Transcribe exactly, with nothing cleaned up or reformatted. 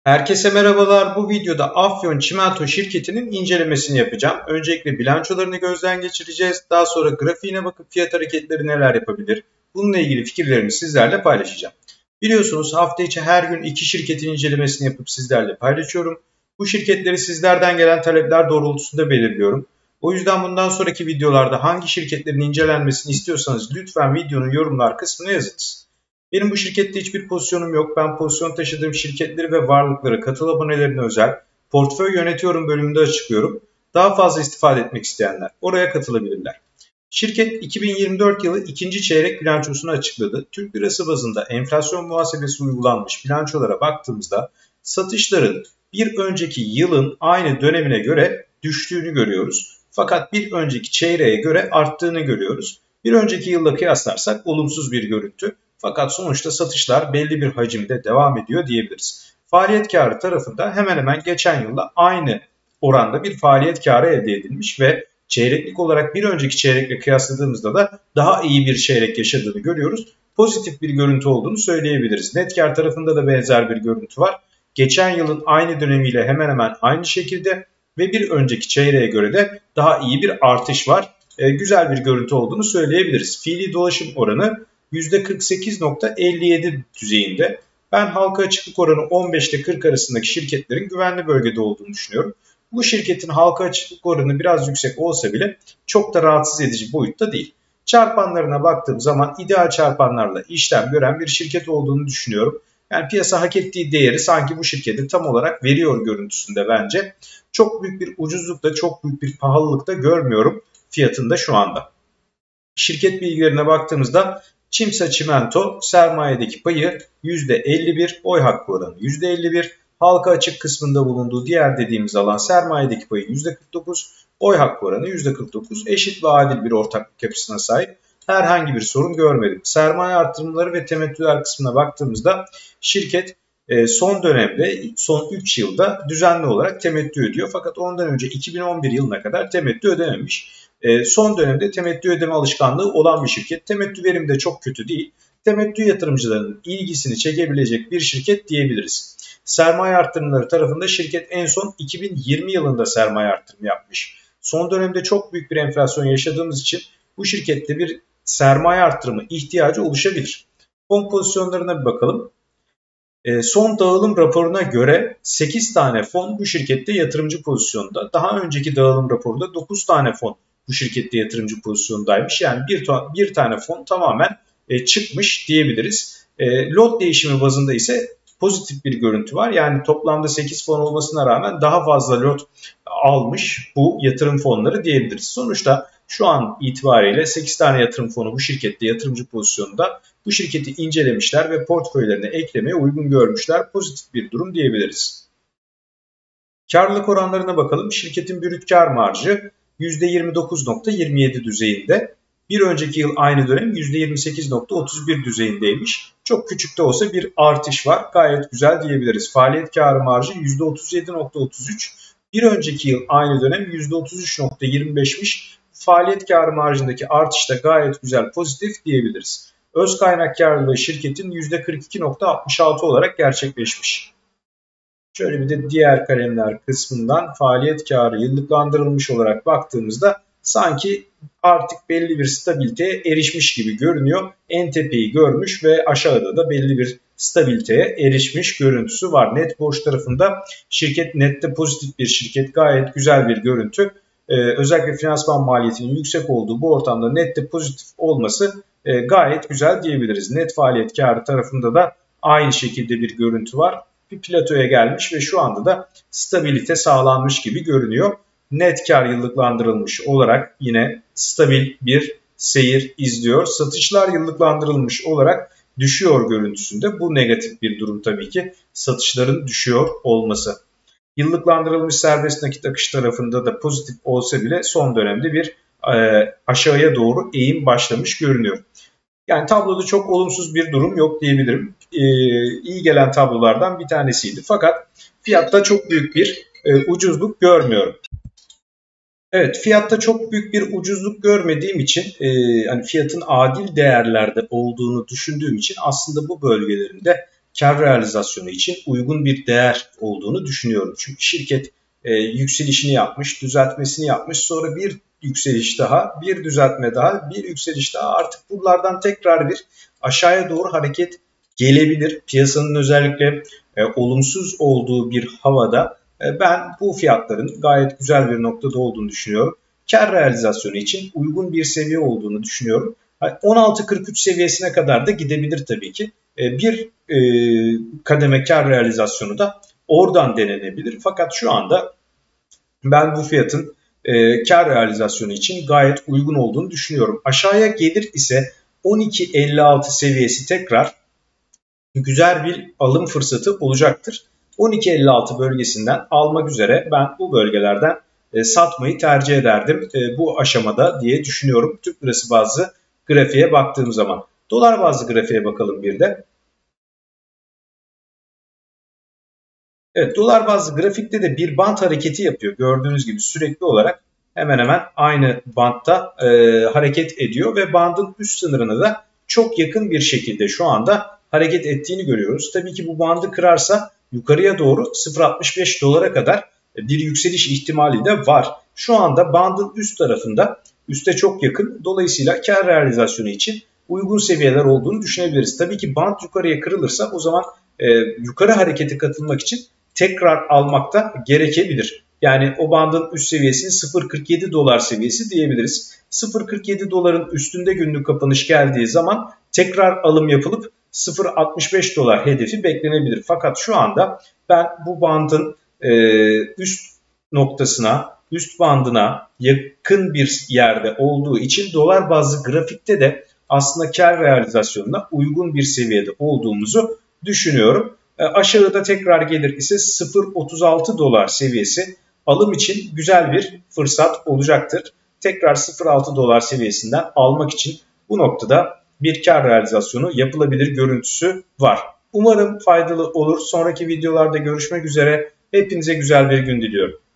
Herkese merhabalar. Bu videoda Afyon Çimento şirketinin incelemesini yapacağım. Öncelikle bilançolarını gözden geçireceğiz. Daha sonra grafiğine bakıp fiyat hareketleri neler yapabilir? Bununla ilgili fikirlerimi sizlerle paylaşacağım. Biliyorsunuz hafta içi her gün iki şirketin incelemesini yapıp sizlerle paylaşıyorum. Bu şirketleri sizlerden gelen talepler doğrultusunda belirliyorum. O yüzden bundan sonraki videolarda hangi şirketlerin incelenmesini istiyorsanız lütfen videonun yorumlar kısmına yazınız. Benim bu şirkette hiçbir pozisyonum yok. Ben pozisyon taşıdığım şirketleri ve varlıkları katıl abonelerine özel portföy yönetiyorum bölümünde açıklıyorum. Daha fazla istifade etmek isteyenler oraya katılabilirler. Şirket iki bin yirmi dört yılı ikinci çeyrek bilançosunu açıkladı. Türk lirası bazında enflasyon muhasebesi uygulanmış bilançolara baktığımızda satışların bir önceki yılın aynı dönemine göre düştüğünü görüyoruz. Fakat bir önceki çeyreğe göre arttığını görüyoruz. Bir önceki yılla kıyaslarsak olumsuz bir görüntü. Fakat sonuçta satışlar belli bir hacimde devam ediyor diyebiliriz. Faaliyet karı tarafında hemen hemen geçen yılla aynı oranda bir faaliyet karı elde edilmiş ve çeyreklik olarak bir önceki çeyrekle kıyasladığımızda da daha iyi bir çeyrek yaşadığını görüyoruz. Pozitif bir görüntü olduğunu söyleyebiliriz. Net kar tarafında da benzer bir görüntü var. Geçen yılın aynı dönemiyle hemen hemen aynı şekilde ve bir önceki çeyreğe göre de daha iyi bir artış var. Ee, güzel bir görüntü olduğunu söyleyebiliriz. Fiili dolaşım oranı yüzde kırk sekiz nokta elli yedi düzeyinde. Ben halka açıklık oranı on beş ile kırk arasındaki şirketlerin güvenli bölgede olduğunu düşünüyorum. Bu şirketin halka açıklık oranı biraz yüksek olsa bile çok da rahatsız edici boyutta değil. Çarpanlarına baktığım zaman ideal çarpanlarla işlem gören bir şirket olduğunu düşünüyorum. Yani piyasa hak ettiği değeri sanki bu şirkete tam olarak veriyor görüntüsünde bence. Çok büyük bir ucuzlukta, çok büyük bir pahalılıkta görmüyorum fiyatında şu anda. Şirket bilgilerine baktığımızda Çimsa Çimento sermayedeki payı yüzde elli bir, oy hakkı oranı yüzde elli bir, halka açık kısmında bulunduğu diğer dediğimiz alan sermayedeki payı yüzde kırk dokuz, oy hakkı oranı yüzde kırk dokuz, eşit ve adil bir ortaklık yapısına sahip. Herhangi bir sorun görmedim. Sermaye artırımları ve temettüler kısmına baktığımızda şirket son dönemde son üç yılda düzenli olarak temettü ödüyor. Fakat ondan önce iki bin on bir yılına kadar temettü ödememiş. Son dönemde temettü ödeme alışkanlığı olan bir şirket. Temettü verimi de çok kötü değil. Temettü yatırımcılarının ilgisini çekebilecek bir şirket diyebiliriz. Sermaye artırımları tarafında şirket en son iki bin yirmi yılında sermaye artırımı yapmış. Son dönemde çok büyük bir enflasyon yaşadığımız için bu şirkette bir sermaye artırımı ihtiyacı oluşabilir. Fon pozisyonlarına bir bakalım. Son dağılım raporuna göre sekiz tane fon bu şirkette yatırımcı pozisyonda. Daha önceki dağılım raporunda dokuz tane fon bu şirkette yatırımcı pozisyondaymış. Yani bir, bir tane fon tamamen e, çıkmış diyebiliriz. E, lot değişimi bazında ise pozitif bir görüntü var. Yani toplamda sekiz fon olmasına rağmen daha fazla lot almış bu yatırım fonları diyebiliriz. Sonuçta şu an itibariyle sekiz tane yatırım fonu bu şirkette yatırımcı pozisyonda. Bu şirketi incelemişler ve portföylerine eklemeye uygun görmüşler. Pozitif bir durum diyebiliriz. Karlılık oranlarına bakalım. Şirketin brüt kar marjı yüzde yirmi dokuz nokta yirmi yedi düzeyinde. Bir önceki yıl aynı dönem yüzde yirmi sekiz nokta otuz bir düzeyindeymiş. Çok küçük de olsa bir artış var. Gayet güzel diyebiliriz. Faaliyet karı marjı yüzde otuz yedi nokta otuz üç. Bir önceki yıl aynı dönem yüzde otuz üç nokta yirmi beşmiş. Faaliyet karı marjındaki artış da gayet güzel, pozitif diyebiliriz. Öz kaynak karlılığı şirketin yüzde kırk iki nokta altmış altı olarak gerçekleşmiş. Şöyle bir de diğer kalemler kısmından faaliyet karı yıllıklandırılmış olarak baktığımızda sanki artık belli bir stabiliteye erişmiş gibi görünüyor. En tepeyi görmüş ve aşağıda da belli bir stabiliteye erişmiş görüntüsü var. Net borç tarafında şirket nette pozitif bir şirket, gayet güzel bir görüntü. Ee, özellikle finansman maliyetinin yüksek olduğu bu ortamda nette pozitif olması e, gayet güzel diyebiliriz. Net faaliyet karı tarafında da aynı şekilde bir görüntü var. Bir platoya gelmiş ve şu anda da stabilite sağlanmış gibi görünüyor. Net kar yıllıklandırılmış olarak yine stabil bir seyir izliyor. Satışlar yıllıklandırılmış olarak düşüyor görüntüsünde. Bu negatif bir durum tabii ki, satışların düşüyor olması. Yıllıklandırılmış serbest nakit akış tarafında da pozitif olsa bile son dönemde bir e, aşağıya doğru eğim başlamış görünüyor. Yani tabloda çok olumsuz bir durum yok diyebilirim. Ee, iyi gelen tablolardan bir tanesiydi. Fakat fiyatta çok büyük bir e, ucuzluk görmüyorum. Evet, fiyatta çok büyük bir ucuzluk görmediğim için, e, hani fiyatın adil değerlerde olduğunu düşündüğüm için aslında bu bölgelerinde kar realizasyonu için uygun bir değer olduğunu düşünüyorum. Çünkü şirket e, yükselişini yapmış, düzeltmesini yapmış, sonra bir yükseliş daha, bir düzeltme daha, bir yükseliş daha. Artık buralardan tekrar bir aşağıya doğru hareket gelebilir. Piyasanın özellikle e, olumsuz olduğu bir havada e, ben bu fiyatların gayet güzel bir noktada olduğunu düşünüyorum. Kar realizasyonu için uygun bir seviye olduğunu düşünüyorum. on altı kırk üç seviyesine kadar da gidebilir tabii ki. E, bir e, kademe kar realizasyonu da oradan denenebilir. Fakat şu anda ben bu fiyatın e, kar realizasyonu için gayet uygun olduğunu düşünüyorum. Aşağıya gelir ise on iki elli altı seviyesi tekrar güzel bir alım fırsatı olacaktır. on iki elli altı bölgesinden almak üzere ben bu bölgelerden e, satmayı tercih ederdim e, bu aşamada diye düşünüyorum. Türk lirası bazlı grafiğe baktığım zaman. Dolar bazlı grafiğe bakalım bir de. Evet, dolar bazlı grafikte de bir bant hareketi yapıyor. Gördüğünüz gibi sürekli olarak hemen hemen aynı bantta e, hareket ediyor ve bandın üst sınırını da çok yakın bir şekilde şu anda hareket ettiğini görüyoruz. Tabii ki bu bandı kırarsa yukarıya doğru sıfır virgül altmış beş dolara kadar bir yükseliş ihtimali de var. Şu anda bandın üst tarafında, üste çok yakın. Dolayısıyla kar realizasyonu için uygun seviyeler olduğunu düşünebiliriz. Tabii ki band yukarıya kırılırsa o zaman e, yukarı harekete katılmak için tekrar almakta gerekebilir. Yani o bandın üst seviyesini sıfır virgül kırk yedi dolar seviyesi diyebiliriz. sıfır virgül kırk yedi doların üstünde günlük kapanış geldiği zaman tekrar alım yapılıp sıfır virgül altmış beş dolar hedefi beklenebilir. Fakat şu anda ben bu bandın e, üst noktasına, üst bandına yakın bir yerde olduğu için dolar bazlı grafikte de aslında kar realizasyonuna uygun bir seviyede olduğumuzu düşünüyorum. E, aşağıda tekrar gelir ise sıfır virgül otuz altı dolar seviyesi alım için güzel bir fırsat olacaktır. Tekrar sıfır virgül altı dolar seviyesinden almak için bu noktada bir kar realizasyonu yapılabilir görüntüsü var. Umarım faydalı olur. Sonraki videolarda görüşmek üzere. Hepinize güzel bir gün diliyorum.